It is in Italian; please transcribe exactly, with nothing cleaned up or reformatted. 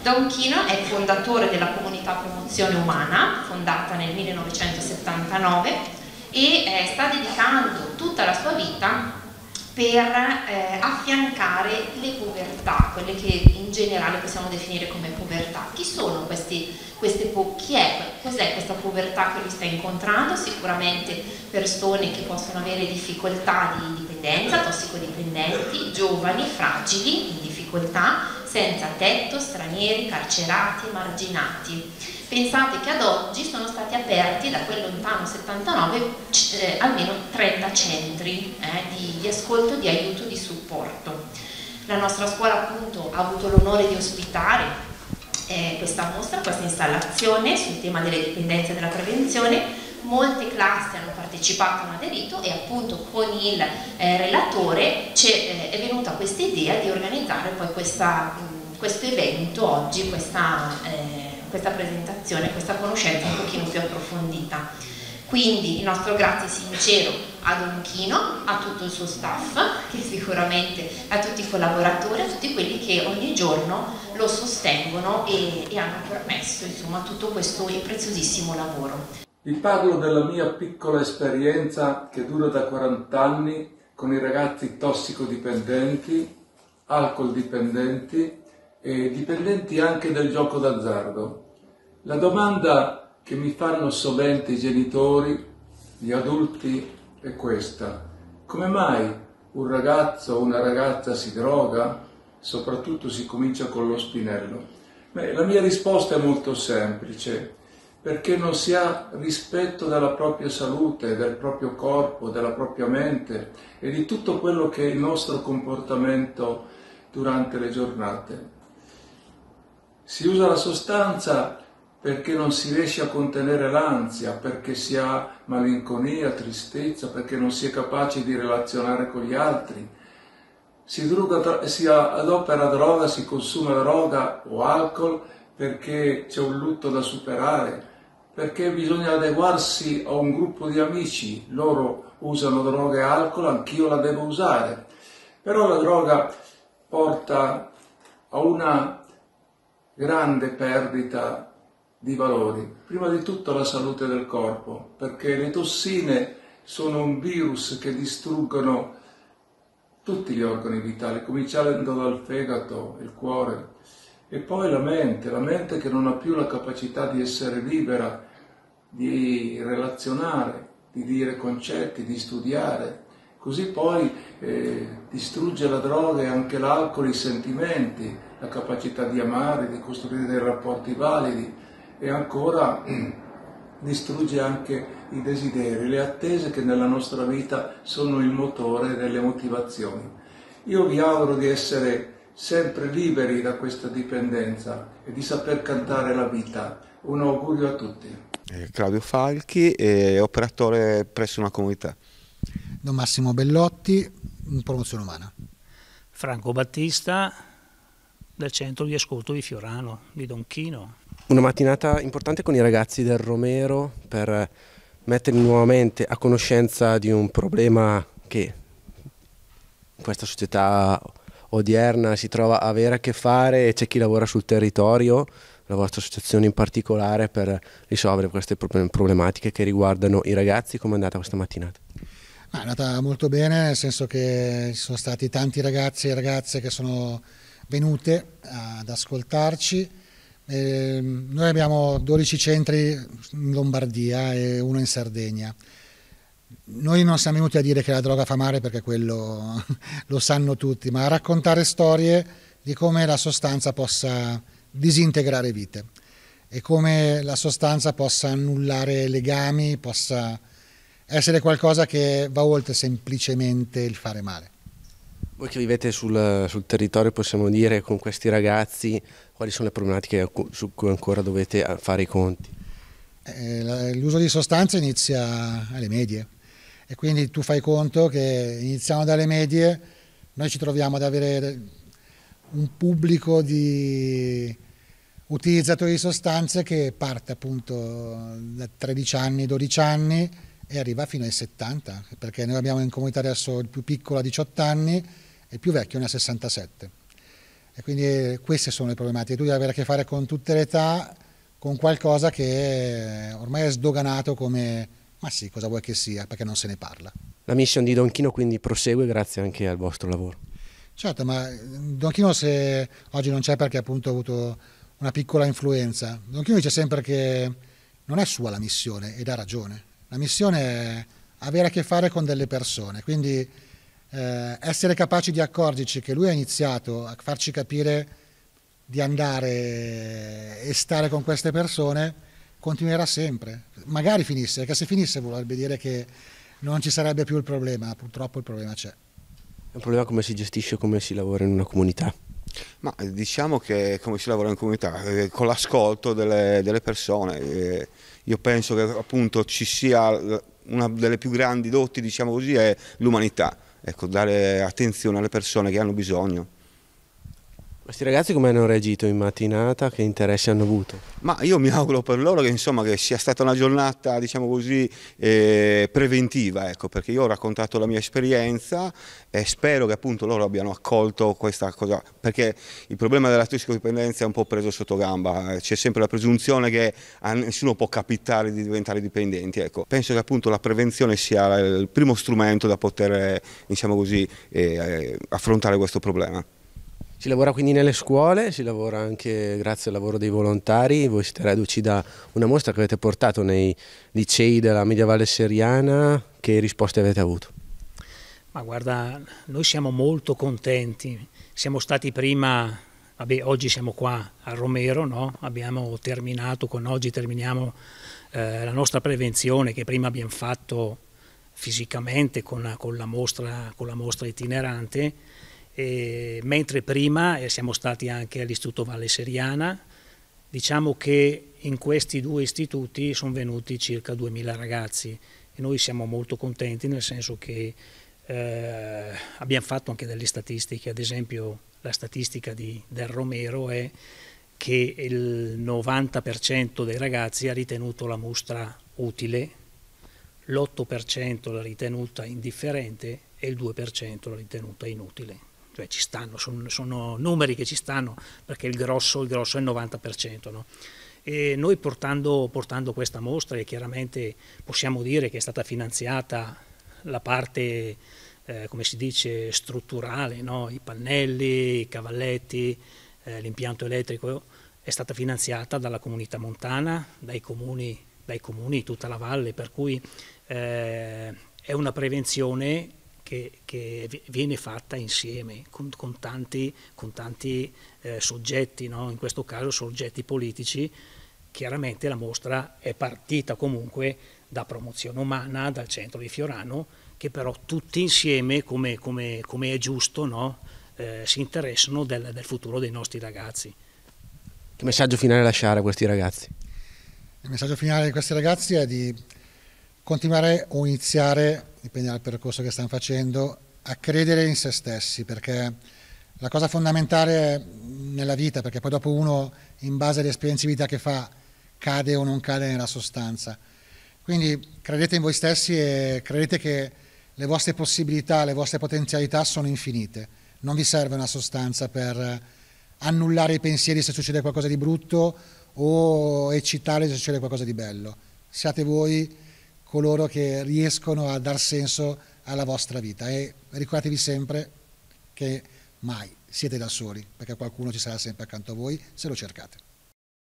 Don Chino è fondatore della comunità Promozione Umana, fondata nel millenovecentosettantanove, e eh, sta dedicando tutta la sua vita per eh, affiancare le povertà, quelle che in generale possiamo definire come povertà. Chi sono questi, queste po chi è, cos'è questa povertà che lui sta incontrando? Sicuramente persone che possono avere difficoltà di dipendenza, tossicodipendenti, giovani, fragili, in difficoltà, senza tetto, stranieri, carcerati, emarginati. Pensate che ad oggi sono stati aperti da quel lontano settantanove eh, almeno trenta centri eh, di, di ascolto, di aiuto, di supporto. La nostra scuola appunto ha avuto l'onore di ospitare eh, questa mostra, questa installazione sul tema delle dipendenze e della prevenzione. Molte classi hanno partecipato, hanno aderito, e appunto con il eh, relatore eh, è venuta questa idea di organizzare poi questa, mh, questo evento oggi, questa eh, questa presentazione, questa conoscenza un pochino più approfondita. Quindi il nostro grazie sincero a Don Chino, a tutto il suo staff, che sicuramente a tutti i collaboratori, a tutti quelli che ogni giorno lo sostengono e, e hanno permesso insomma tutto questo preziosissimo lavoro. Vi parlo della mia piccola esperienza che dura da quaranta anni con i ragazzi tossicodipendenti, alcol dipendenti e dipendenti anche del gioco d'azzardo. La domanda che mi fanno sovente i genitori, gli adulti, è questa: come mai un ragazzo o una ragazza si droga? Soprattutto si comincia con lo spinello. Beh, la mia risposta è molto semplice: perché non si ha rispetto della propria salute, del proprio corpo, della propria mente e di tutto quello che è il nostro comportamento durante le giornate. Si usa la sostanza perché non si riesce a contenere l'ansia, perché si ha malinconia, tristezza, perché non si è capaci di relazionare con gli altri. Si, droga, si adopera droga, si consuma droga o alcol perché c'è un lutto da superare, perché bisogna adeguarsi a un gruppo di amici. Loro usano droga e alcol, anch'io la devo usare. Però la droga porta a una grande perdita di valori, prima di tutto la salute del corpo, perché le tossine sono un virus che distruggono tutti gli organi vitali, cominciando dal fegato, il cuore, e poi la mente, la mente che non ha più la capacità di essere libera, di relazionare, di dire concetti, di studiare. Così poi eh, distrugge la droga e anche l'alcol i sentimenti, la capacità di amare, di costruire dei rapporti validi, e ancora distrugge anche i desideri, le attese che nella nostra vita sono il motore delle motivazioni. Io vi auguro di essere sempre liberi da questa dipendenza e di saper cantare la vita. Un augurio a tutti. Eh, Claudio Falchi, eh, operatore presso una comunità. Don Massimo Bellotti, Promozione Umana. Franco Battista, del centro di ascolto di Fiorano, di Don Chino. Una mattinata importante con i ragazzi del Romero per metterli nuovamente a conoscenza di un problema che in questa società odierna si trova a avere a che fare, e c'è chi lavora sul territorio, la vostra associazione in particolare, per risolvere queste problematiche che riguardano i ragazzi. Come è andata questa mattinata? È andata molto bene, nel senso che ci sono stati tanti ragazzi e ragazze che sono venute ad ascoltarci. Eh, noi abbiamo dodici centri in Lombardia e uno in Sardegna. Noi non siamo venuti a dire che la droga fa male, perché quello lo sanno tutti, ma a raccontare storie di come la sostanza possa disintegrare vite e come la sostanza possa annullare legami, possa essere qualcosa che va oltre semplicemente il fare male. Voi che vivete sul, sul territorio, possiamo dire, con questi ragazzi, quali sono le problematiche su cui ancora dovete fare i conti? Eh, l'uso di sostanze inizia alle medie, e quindi tu fai conto che iniziamo dalle medie, noi ci troviamo ad avere un pubblico di utilizzatori di sostanze che parte appunto da tredici anni, dodici anni e arriva fino ai settanta, perché noi abbiamo in comunità adesso il più piccolo a diciotto anni e il più vecchio ne ha sessantasette. E quindi queste sono le problematiche, tu devi avere a che fare con tutte le età, con qualcosa che ormai è sdoganato come, ma sì, cosa vuoi che sia, perché non se ne parla. La mission di Don Chino quindi prosegue grazie anche al vostro lavoro. Certo, ma Don Chino se oggi non c'è perché appunto ha avuto una piccola influenza. Don Chino dice sempre che non è sua la missione ed ha ragione. La missione è avere a che fare con delle persone, quindi eh, essere capaci di accorgerci che lui ha iniziato a farci capire di andare e stare con queste persone, continuerà sempre. Magari finisse, perché se finisse vorrebbe dire che non ci sarebbe più il problema, purtroppo il problema c'è. È un problema come si gestisce, come si lavora in una comunità? Ma diciamo che come si lavora in comunità, eh, con l'ascolto delle, delle persone, eh, io penso che appunto ci sia una delle più grandi doti, diciamo così, è l'umanità, ecco, dare attenzione alle persone che hanno bisogno. Questi ragazzi come hanno reagito in mattinata? Che interessi hanno avuto? Ma io mi auguro per loro che, insomma, che sia stata una giornata, diciamo così, eh, preventiva, ecco, perché io ho raccontato la mia esperienza e spero che appunto loro abbiano accolto questa cosa, perché il problema della tossicodipendenza è un po' preso sotto gamba, c'è sempre la presunzione che a nessuno può capitare di diventare dipendenti, ecco. Penso che appunto la prevenzione sia il primo strumento da poter, diciamo così, eh, affrontare questo problema. Si lavora quindi nelle scuole, si lavora anche grazie al lavoro dei volontari, voi siete reduci da una mostra che avete portato nei licei della Mediavalle Seriana, che risposte avete avuto? Ma guarda, noi siamo molto contenti, siamo stati prima, vabbè, oggi siamo qua a Romero, no? Abbiamo terminato, con oggi terminiamo eh, la nostra prevenzione che prima abbiamo fatto fisicamente con, con, la, mostra, con la mostra itinerante. E mentre prima siamo stati anche all'Istituto Valle Seriana, diciamo che in questi due istituti sono venuti circa duemila ragazzi e noi siamo molto contenti, nel senso che eh, abbiamo fatto anche delle statistiche. Ad esempio la statistica di, del Romero è che il novanta per cento dei ragazzi ha ritenuto la mostra utile, l'otto per cento l'ha ritenuta indifferente e il due per cento l'ha ritenuta inutile. Cioè ci stanno, sono, sono numeri che ci stanno, perché il grosso, il grosso è il novanta per cento. No? E noi portando, portando questa mostra, e chiaramente possiamo dire che è stata finanziata la parte, eh, come si dice, strutturale, no? I pannelli, i cavalletti, eh, l'impianto elettrico, è stata finanziata dalla comunità montana, dai comuni, dai comuni di tutta la valle, per cui eh, è una prevenzione Che, che viene fatta insieme con, con tanti, con tanti eh, soggetti, no? In questo caso soggetti politici. Chiaramente la mostra è partita comunque da Promozione Umana, dal centro di Fiorano, che però tutti insieme, come, come, come è giusto, no? eh, si interessano del, del futuro dei nostri ragazzi. Che messaggio finale lasciare a questi ragazzi? Il messaggio finale di questi ragazzi è di continuare o iniziare, dipende dal percorso che stanno facendo, a credere in se stessi, perché la cosa fondamentale nella vita, perché poi dopo uno, in base alle esperienze di vita che fa, cade o non cade nella sostanza. Quindi credete in voi stessi e credete che le vostre possibilità, le vostre potenzialità sono infinite. Non vi serve una sostanza per annullare i pensieri se succede qualcosa di brutto o eccitare se succede qualcosa di bello. Siate voi coloro che riescono a dar senso alla vostra vita e ricordatevi sempre che mai siete da soli, perché qualcuno ci sarà sempre accanto a voi se lo cercate.